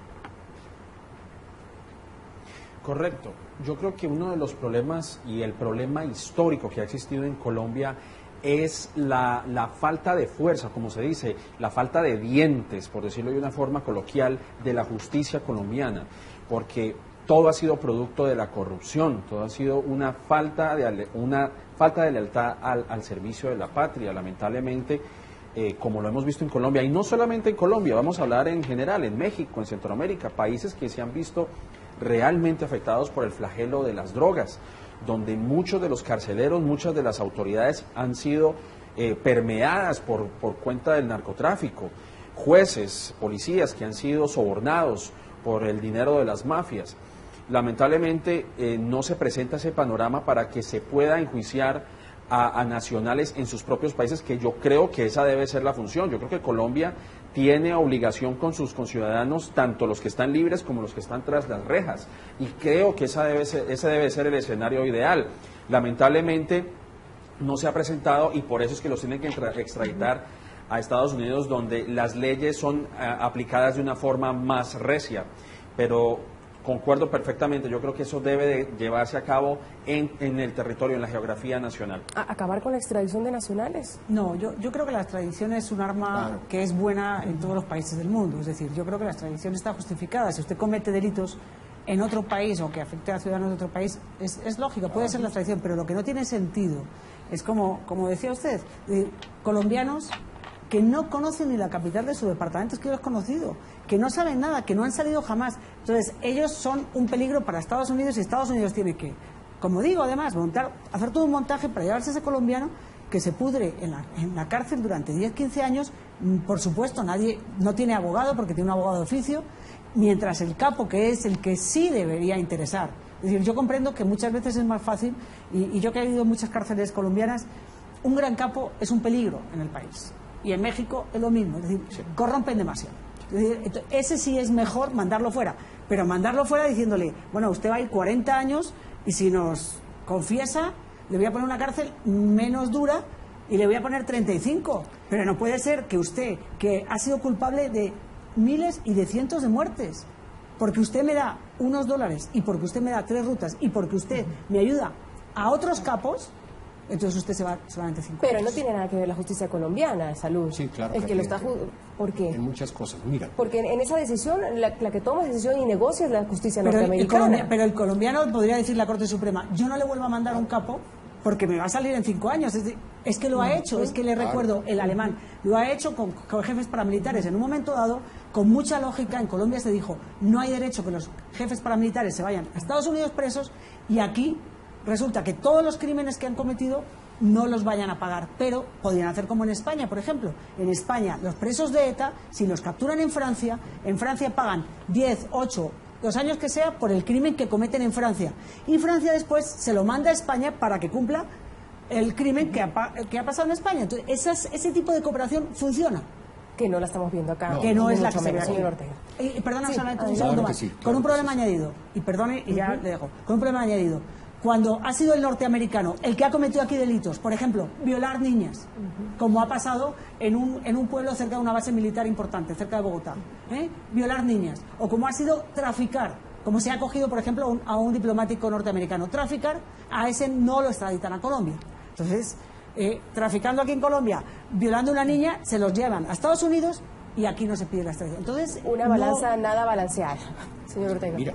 Correcto. Yo creo que uno de los problemas y el problema histórico que ha existido en Colombia es la, la falta de fuerza, como se dice, la falta de dientes, por decirlo de una forma coloquial, de la justicia colombiana, porque todo ha sido producto de la corrupción, todo ha sido una falta de, una falta de lealtad al, al servicio de la patria, lamentablemente, eh, como lo hemos visto en Colombia, y no solamente en Colombia, vamos a hablar en general, en México, en Centroamérica, países que se han visto realmente afectados por el flagelo de las drogas, donde muchos de los carceleros, muchas de las autoridades han sido eh, permeadas por, por cuenta del narcotráfico, jueces, policías que han sido sobornados por el dinero de las mafias. Lamentablemente eh, no se presenta ese panorama para que se pueda enjuiciar a, a nacionales en sus propios países, que yo creo que esa debe ser la función. Yo creo que Colombia tiene obligación con sus conciudadanos, tanto los que están libres como los que están tras las rejas, y creo que esa debe ser, ese debe ser el escenario ideal. Lamentablemente no se ha presentado y por eso es que los tienen que extraditar a Estados Unidos, donde las leyes son uh, aplicadas de una forma más recia, pero concuerdo perfectamente, yo creo que eso debe de llevarse a cabo en, en el territorio, en la geografía nacional. ¿Acabar con la extradición de nacionales? No, yo, yo creo que la extradición es un arma claro. que es buena en todos los países del mundo. Es decir, yo creo que la extradición está justificada. Si usted comete delitos en otro país o que afecte a ciudadanos de otro país, es, es lógico, puede ser la extradición, pero lo que no tiene sentido es como, como decía usted, de colombianos que no conocen ni la capital de su departamento, es que yo los he conocido, que no saben nada, que no han salido jamás. Entonces, ellos son un peligro para Estados Unidos y Estados Unidos tiene que, como digo, además, montar, hacer todo un montaje para llevarse a ese colombiano que se pudre en la, en la cárcel durante diez, quince años. Por supuesto, nadie no tiene abogado porque tiene un abogado de oficio, mientras el capo, que es el que sí debería interesar. Es decir, yo comprendo que muchas veces es más fácil, y, y yo que he ido a muchas cárceles colombianas, un gran capo es un peligro en el país. Y en México es lo mismo, es decir, sí. corrompen demasiado. Es decir, ese sí es mejor mandarlo fuera, pero mandarlo fuera diciéndole, bueno, usted va a ir cuarenta años y si nos confiesa, le voy a poner una cárcel menos dura y le voy a poner treinta y cinco. Pero no puede ser que usted, que ha sido culpable de miles y de cientos de muertes, porque usted me da unos dólares y porque usted me da tres rutas y porque usted me ayuda a otros capos, entonces usted se va solamente cinco Pero años. no tiene nada que ver la justicia colombiana de salud. Sí, claro. El que lo está ¿Por qué? En muchas cosas, mira. Porque en esa decisión, la, la que toma decisión y negocia es la justicia pero norteamericana. El pero el colombiano podría decir la Corte Suprema, yo no le vuelvo a mandar a un capo porque me va a salir en cinco años. Es, de, es que lo ha hecho, es que le recuerdo, el alemán, lo ha hecho con, con jefes paramilitares. En un momento dado, con mucha lógica, en Colombia se dijo, no hay derecho que los jefes paramilitares se vayan a Estados Unidos presos, y aquí resulta que todos los crímenes que han cometido no los vayan a pagar, pero podrían hacer como en España, por ejemplo. En España, los presos de ETA, si los capturan en Francia, en Francia pagan diez, ocho, los años que sea por el crimen que cometen en Francia. Y Francia después se lo manda a España para que cumpla el crimen que ha, que ha pasado en España. Entonces, esas, ese tipo de cooperación funciona. Que no la estamos viendo acá. No, que no es la que se ve, señor Ortega. Eh, perdona, sí, solamente un claro segundo más. sí, claro con un problema sí. añadido. Y perdone, y ya uh-huh. le dejo. Con un problema añadido. Cuando ha sido el norteamericano el que ha cometido aquí delitos, por ejemplo, violar niñas, uh-huh. como ha pasado en un, en un pueblo cerca de una base militar importante, cerca de Bogotá, ¿eh? violar niñas, o como ha sido traficar, como se ha cogido, por ejemplo, un, a un diplomático norteamericano, traficar, a ese no lo extraditan a Colombia. Entonces, eh, traficando aquí en Colombia, violando a una niña, se los llevan a Estados Unidos y aquí no se pide la extradición. Entonces, una balanza no... nada balanceada, señor Ortega. Mira,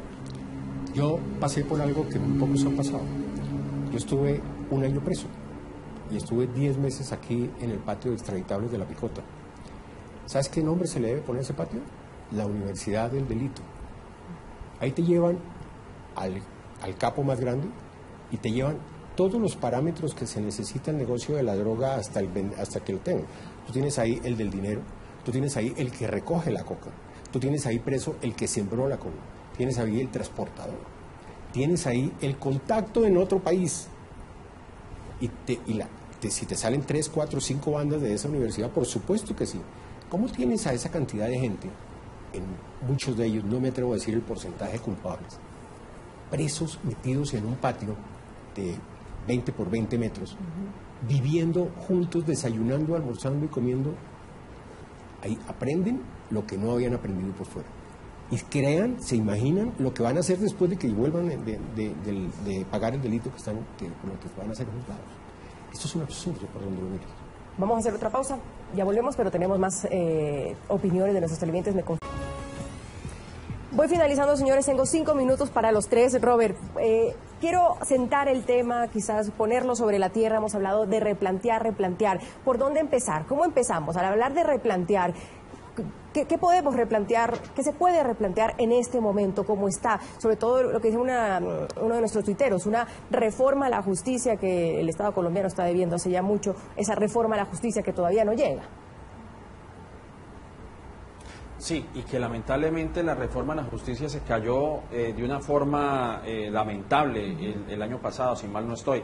yo pasé por algo que muy pocos han pasado. Yo estuve un año preso y estuve diez meses aquí en el patio de extraditables de La Picota. ¿Sabes qué nombre se le debe poner a ese patio? la universidad del delito. Ahí te llevan al, al capo más grande y te llevan todos los parámetros que se necesita el negocio de la droga hasta, el, hasta que lo tengan. Tú tienes ahí el del dinero, tú tienes ahí el que recoge la coca, tú tienes ahí preso el que sembró la coca, tienes ahí el transportador, tienes ahí el contacto en otro país. Y, te, y la, te, si te salen tres, cuatro, cinco bandas de esa universidad, por supuesto que sí. ¿Cómo tienes a esa cantidad de gente, en muchos de ellos, no me atrevo a decir el porcentaje de culpables, presos metidos en un patio de veinte por veinte metros, uh-huh, viviendo juntos, desayunando, almorzando y comiendo? Ahí aprenden lo que no habían aprendido por fuera. Y crean, se imaginan lo que van a hacer después de que vuelvan de, de, de, de, de pagar el delito que están, que, con lo que van a ser juzgados. Esto es un absurdo por donde lo mires. Vamos a hacer otra pausa, ya volvemos, pero tenemos más eh, opiniones de nuestros televidentes. Me conf... Voy finalizando, señores, tengo cinco minutos para los tres. Robert, eh, quiero sentar el tema, quizás ponerlo sobre la tierra. Hemos hablado de replantear, replantear. ¿Por dónde empezar? ¿Cómo empezamos? Al hablar de replantear, ¿qué, qué podemos replantear? ¿Qué se puede replantear en este momento? ¿Cómo está? Sobre todo lo que dice una, uno de nuestros tuiteros, una reforma a la justicia que el Estado colombiano está debiendo hace ya mucho, esa reforma a la justicia que todavía no llega. Sí, y que lamentablemente la reforma a la justicia se cayó eh, de una forma eh, lamentable el, el año pasado, si mal no estoy.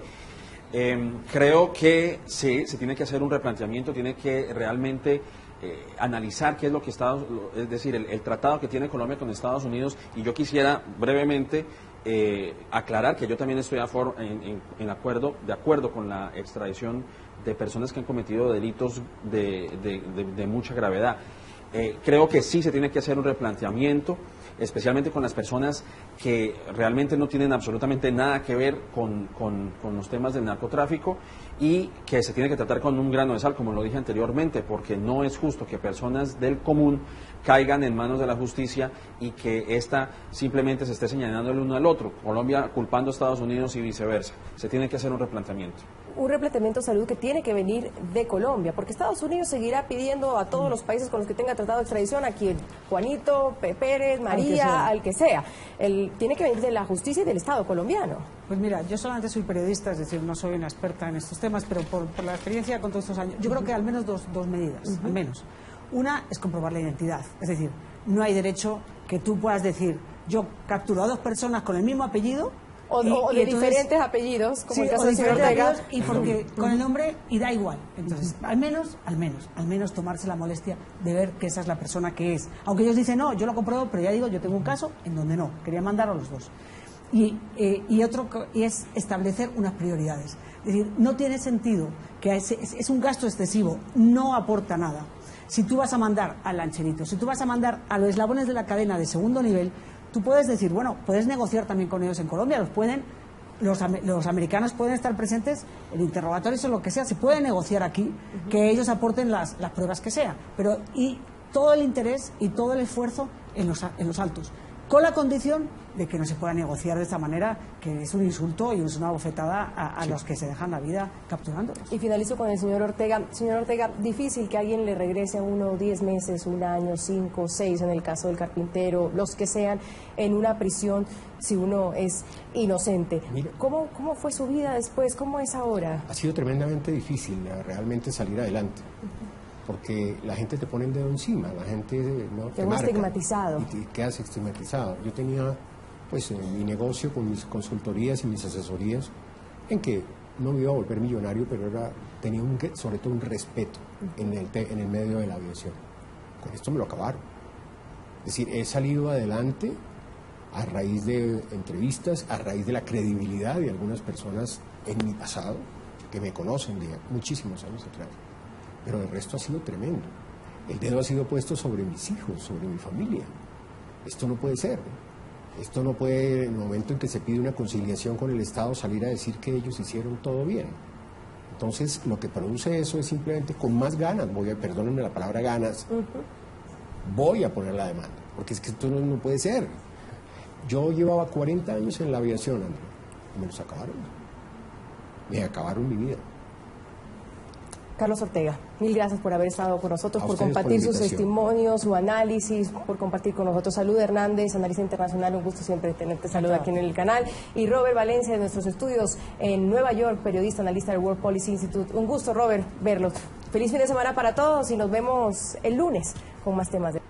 Eh, creo que sí, se tiene que hacer un replanteamiento, tiene que realmente eh, analizar qué es lo que Estados, es decir, el, el tratado que tiene Colombia con Estados Unidos, y yo quisiera brevemente eh, aclarar que yo también estoy a for, en, en, en acuerdo, de acuerdo con la extradición de personas que han cometido delitos de, de, de, de mucha gravedad. Eh, creo que sí se tiene que hacer un replanteamiento, especialmente con las personas que realmente no tienen absolutamente nada que ver con, con, con los temas del narcotráfico, y que se tiene que tratar con un grano de sal, como lo dije anteriormente, porque no es justo que personas del común caigan en manos de la justicia y que ésta simplemente se esté señalando el uno al otro, Colombia culpando a Estados Unidos y viceversa. Se tiene que hacer un replanteamiento. Un replanteamiento de salud que tiene que venir de Colombia, porque Estados Unidos seguirá pidiendo a todos los países con los que tenga tratado de extradición, a quien, Juanito, P. Pérez, María, al que sea. Al que sea. El, tiene que venir de la justicia y del Estado colombiano. Pues mira, yo solamente soy periodista, es decir, no soy una experta en estos temas, pero por, por la experiencia con todos estos años, yo creo que al menos dos, dos medidas, uh-huh. al menos. Una es comprobar la identidad, es decir, no hay derecho que tú puedas decir, yo capturo a dos personas con el mismo apellido, O, y, o de y entonces, diferentes apellidos, como sí, el caso de del señor diferentes Ortega. apellidos, y porque con el nombre, y da igual. Entonces, al menos, al menos, al menos tomarse la molestia de ver que esa es la persona que es. Aunque ellos dicen, no, yo lo compruebo, pero ya digo, yo tengo un caso en donde no. Quería mandar a los dos. Y, eh, y otro y es establecer unas prioridades. Es decir, no tiene sentido, que es, es, es un gasto excesivo, no aporta nada. Si tú vas a mandar al lancherito, si tú vas a mandar a los eslabones de la cadena de segundo nivel, tú puedes decir, bueno, puedes negociar también con ellos en Colombia, los pueden, los, los americanos pueden estar presentes en interrogatorios o lo que sea, se puede negociar aquí, uh-huh. que ellos aporten las, las pruebas que sea, pero y todo el interés y todo el esfuerzo en los, en los altos, con la condición de que no se pueda negociar de esta manera, que es un insulto y es una bofetada a, a sí. los que se dejan la vida capturándolos. Y finalizo con el señor Ortega. Señor Ortega, difícil que alguien le regrese a uno diez meses, un año, cinco, seis, en el caso del carpintero, los que sean, en una prisión si uno es inocente. Mira, ¿Cómo, ¿Cómo fue su vida después? ¿Cómo es ahora? Ha sido tremendamente difícil realmente salir adelante. Uh-huh. Porque la gente te pone el dedo encima, la gente no te, te marca estigmatizado. Y te quedas estigmatizado. Yo tenía pues eh, mi negocio con mis consultorías y mis asesorías, en que no me iba a volver millonario, pero era, tenía un, sobre todo un respeto en el, en el medio de la aviación. Con esto me lo acabaron. Es decir, he salido adelante a raíz de entrevistas, a raíz de la credibilidad de algunas personas en mi pasado, que me conocen de muchísimos años atrás. Pero el resto ha sido tremendo. El dedo ha sido puesto sobre mis hijos, sobre mi familia. Esto no puede ser. Esto no puede, en el momento en que se pide una conciliación con el Estado, salir a decir que ellos hicieron todo bien. Entonces, lo que produce eso es simplemente con más ganas, voy a, perdónenme la palabra ganas, uh-huh. voy a poner la demanda, porque es que esto no, no puede ser. Yo llevaba cuarenta años en la aviación, André, y me los acabaron. Me acabaron mi vida. Carlos Ortega, mil gracias por haber estado con nosotros, A por ustedes por compartir la sus invitación. testimonios, su análisis, por compartir con nosotros. Salud Hernández, analista internacional, un gusto siempre tenerte. Salud aquí en el canal. Y Robert Valencia, de nuestros estudios en Nueva York, periodista, analista del World Policy Institute. Un gusto, Robert, verlos. Feliz fin de semana para todos y nos vemos el lunes con más temas de